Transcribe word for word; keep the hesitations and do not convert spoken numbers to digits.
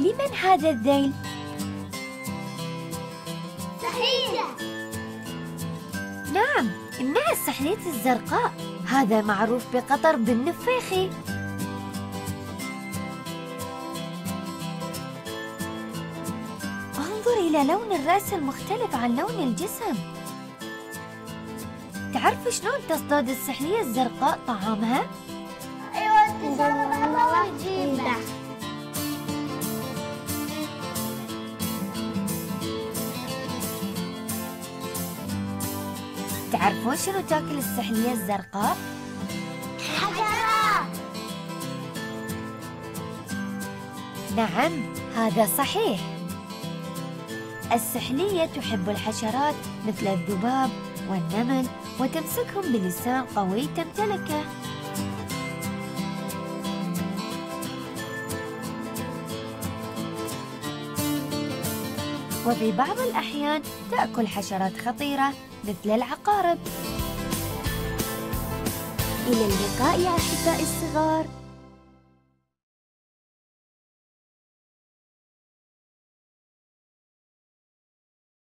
لمن هذا الذيل؟ سحلية. نعم، إنها السحلية الزرقاء. هذا معروف بقطر بالنفيخي. انظر إلى لون الرأس المختلف عن لون الجسم. تعرف شلون تصطاد السحلية الزرقاء طعامها؟ أيوة، تسرب الله وتجيبه. تعرفون شنو تاكل السحلية الزرقاء؟ حشرات. نعم، هذا صحيح. السحلية تحب الحشرات مثل الذباب والنمل، وتمسكهم بلسان قوي تمتلكه. وفي بعض الأحيان تأكل حشرات خطيرة مثل العقارب. إلى اللقاء يا أحبائي الصغار.